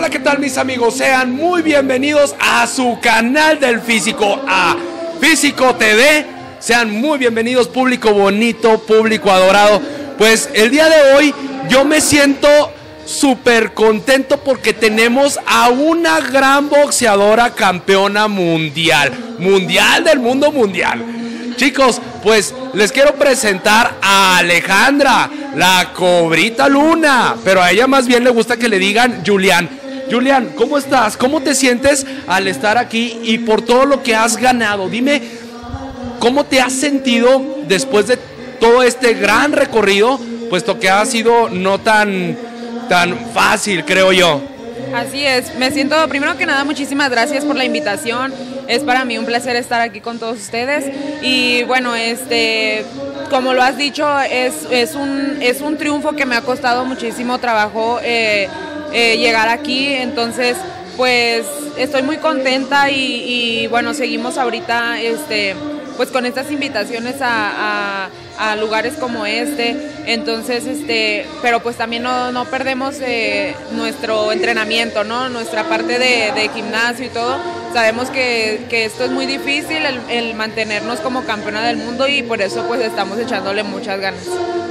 Hola, ¿qué tal mis amigos? Sean muy bienvenidos a su canal del Físico, a Físico TV. Sean muy bienvenidos, público bonito, público adorado. Pues el día de hoy yo me siento súper contento porque tenemos a una gran boxeadora campeona mundial del mundo mundial. Chicos, pues les quiero presentar a Alejandra, la Cobrita Luna, pero a ella más bien le gusta que le digan Julián. Julián, ¿cómo estás? ¿Cómo te sientes al estar aquí y por todo lo que has ganado? Dime, ¿cómo te has sentido después de todo este gran recorrido, puesto que ha sido no tan fácil, creo yo? Así es, me siento, primero que nada, muchísimas gracias por la invitación. Es para mí un placer estar aquí con todos ustedes. Y bueno, como lo has dicho, es un triunfo que me ha costado muchísimo trabajo llegar aquí. Entonces, pues estoy muy contenta y bueno, seguimos ahorita pues con estas invitaciones a lugares como entonces pero pues también no perdemos nuestro entrenamiento, ¿no? Nuestra parte de gimnasio y todo. Sabemos que esto es muy difícil, el mantenernos como campeona del mundo, y por eso pues estamos echándole muchas ganas.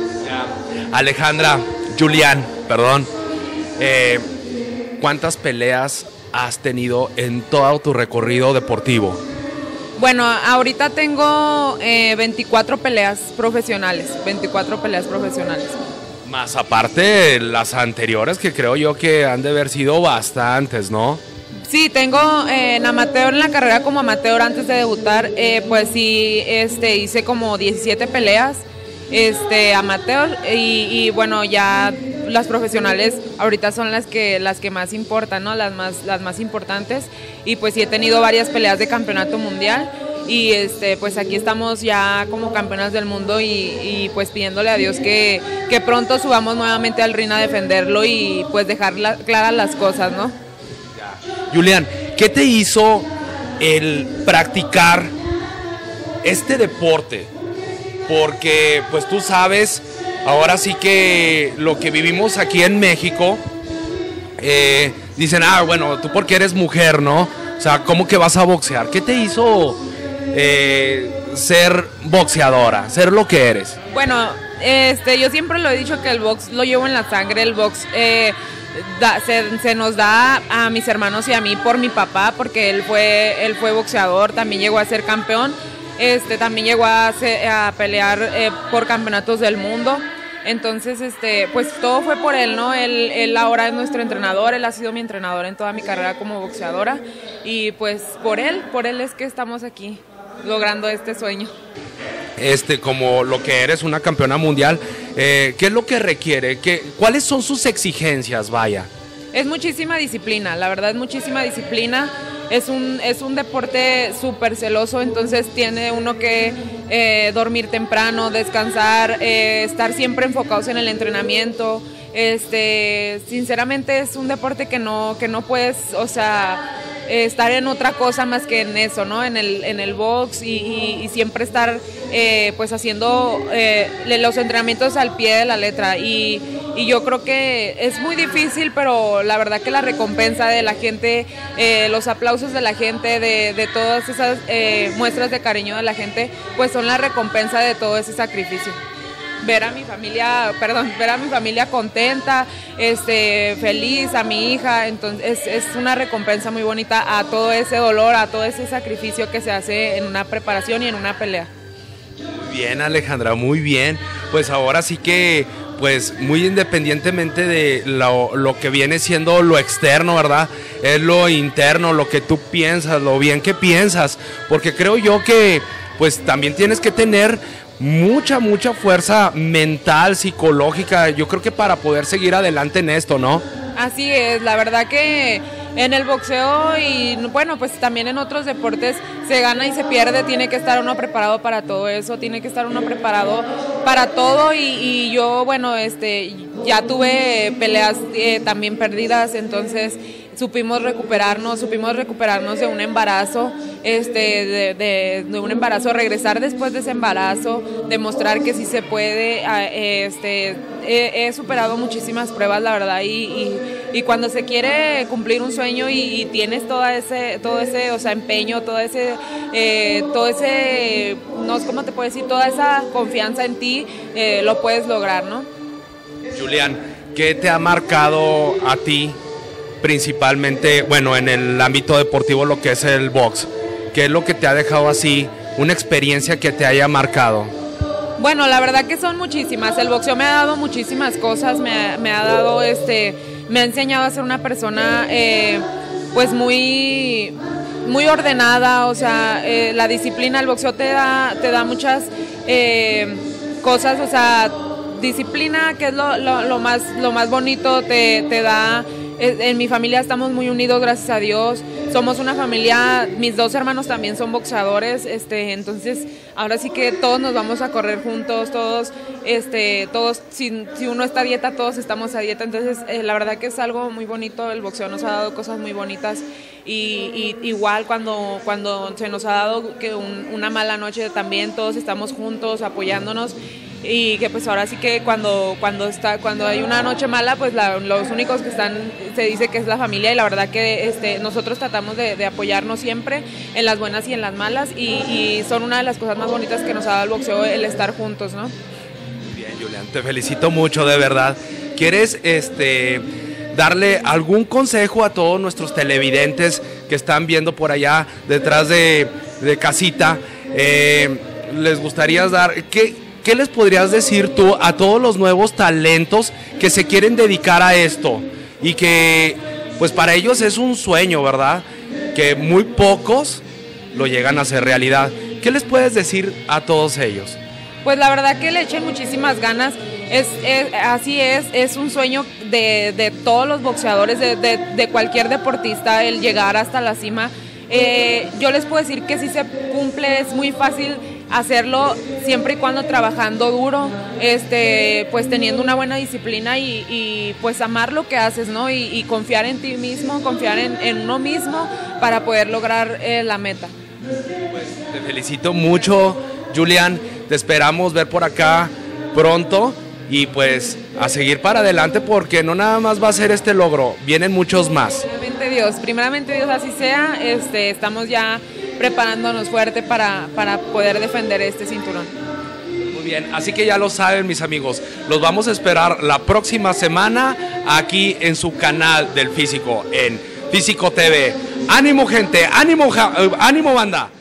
Alejandra, Julián, perdón, ¿cuántas peleas has tenido en todo tu recorrido deportivo? Bueno, ahorita tengo 24 peleas profesionales, 24 peleas profesionales. Más aparte las anteriores, que creo yo que han de haber sido bastantes, ¿no? Sí, tengo en amateur, en la carrera como amateur antes de debutar, pues sí, hice como 17 peleas amateur y bueno, ya las profesionales ahorita son las que más importan, ¿no? Las más importantes, y pues sí he tenido varias peleas de campeonato mundial y pues aquí estamos ya como campeonas del mundo y pues pidiéndole a Dios que pronto subamos nuevamente al ring a defenderlo y pues dejar claras las cosas, ¿no? Julián, ¿qué te hizo el practicar este deporte? Porque pues tú sabes, ahora sí que lo que vivimos aquí en México, dicen, bueno, tú porque eres mujer, ¿no? O sea, ¿cómo que vas a boxear? ¿Qué te hizo ser boxeadora, ser lo que eres? Bueno, yo siempre lo he dicho que el box lo llevo en la sangre. El box se nos da a mis hermanos y a mí por mi papá, porque él fue boxeador, también llegó a ser campeón. También llegó a pelear por campeonatos del mundo. Entonces, pues todo fue por él, ¿no? Él ahora es nuestro entrenador, él ha sido mi entrenador en toda mi carrera como boxeadora. Y pues por él es que estamos aquí, logrando este sueño. Como lo que eres, una campeona mundial, ¿qué es lo que requiere? ¿Cuáles son sus exigencias, vaya? Es muchísima disciplina, la verdad es muchísima disciplina. Es un deporte súper celoso, entonces tiene uno que dormir temprano, descansar, estar siempre enfocados en el entrenamiento. Sinceramente es un deporte que no puedes, o sea, estar en otra cosa más que en eso, ¿no? En el box y siempre estar pues haciendo los entrenamientos al pie de la letra, y yo creo que es muy difícil, pero la verdad que la recompensa de la gente, los aplausos de la gente, de todas esas muestras de cariño de la gente, pues son la recompensa de todo ese sacrificio. Ver a mi familia contenta, feliz, a mi hija, entonces es una recompensa muy bonita a todo ese dolor, a todo ese sacrificio que se hace en una preparación y en una pelea. Muy bien, Alejandra, muy bien. Pues ahora sí que, pues muy independientemente de lo que viene siendo lo externo, ¿verdad? Es lo interno, lo que tú piensas, lo bien que piensas, porque creo yo que pues también tienes que tener mucha fuerza mental, psicológica, yo creo que para poder seguir adelante en esto, ¿no? Así es, la verdad que en el boxeo y bueno, pues también en otros deportes se gana y se pierde, tiene que estar uno preparado para todo eso, tiene que estar uno preparado para todo y yo, bueno, ya tuve peleas también perdidas, entonces supimos recuperarnos de un embarazo, de un embarazo, regresar después de ese embarazo, demostrar que sí se puede. He superado muchísimas pruebas, la verdad, y y cuando se quiere cumplir un sueño y tienes todo ese, o sea, empeño, todo ese, no sé cómo te puedo decir, toda esa confianza en ti, lo puedes lograr, ¿no? Julián, ¿qué te ha marcado a ti principalmente, bueno, en el ámbito deportivo, lo que es el box? ¿Qué es lo que te ha dejado así, una experiencia que te haya marcado? Bueno, la verdad que son muchísimas. El boxeo me ha dado muchísimas cosas, me ha dado, me ha enseñado a ser una persona, pues muy ordenada. O sea, la disciplina, el boxeo te da muchas cosas, o sea, disciplina, que es lo más bonito, te da. En mi familia estamos muy unidos, gracias a Dios. Somos una familia, mis 2 hermanos también son boxeadores, entonces ahora sí que todos nos vamos a correr juntos, todos, si uno está a dieta, todos estamos a dieta. Entonces la verdad que es algo muy bonito. El boxeo nos ha dado cosas muy bonitas, y igual cuando se nos ha dado que una mala noche, también todos estamos juntos apoyándonos. Y que pues ahora sí que cuando hay una noche mala, pues los únicos que están, se dice que es la familia, y la verdad que nosotros tratamos de apoyarnos siempre en las buenas y en las malas, y son una de las cosas más bonitas que nos ha dado el boxeo, el estar juntos, ¿no? Bien, Julián, te felicito mucho, de verdad. ¿Quieres darle algún consejo a todos nuestros televidentes que están viendo por allá detrás de casita? ¿Les gustaría dar ¿Qué les podrías decir tú a todos los nuevos talentos que se quieren dedicar a esto? Y que pues para ellos es un sueño, ¿verdad? Que muy pocos lo llegan a hacer realidad. ¿Qué les puedes decir a todos ellos? Pues la verdad que le echen muchísimas ganas. Así es un sueño de todos los boxeadores, de cualquier deportista, el llegar hasta la cima. Yo les puedo decir que si se cumple, es muy fácil hacerlo, siempre y cuando trabajando duro, pues teniendo una buena disciplina, y pues amar lo que haces, ¿no? Y confiar en ti mismo, confiar en uno mismo para poder lograr la meta. Pues te felicito mucho, Julián. Te esperamos ver por acá pronto, y pues a seguir para adelante, porque no nada más va a ser este logro, vienen muchos más. Primeramente Dios así sea. Estamos ya preparándonos fuerte para poder defender este cinturón. Muy bien, así que ya lo saben, mis amigos, los vamos a esperar la próxima semana aquí en su canal del Físico, en Físico TV. ¡Ánimo, gente! ¡Ánimo, ánimo, banda!